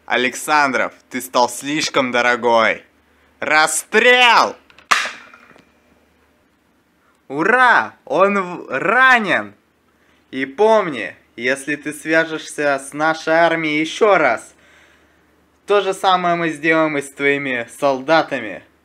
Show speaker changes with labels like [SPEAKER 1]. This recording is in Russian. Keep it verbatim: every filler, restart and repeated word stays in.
[SPEAKER 1] Александров, ты стал слишком дорогой. Расстрел! Ура! Он ранен! И помни, если ты свяжешься с нашей армией еще раз, то же самое мы сделаем и с твоими солдатами.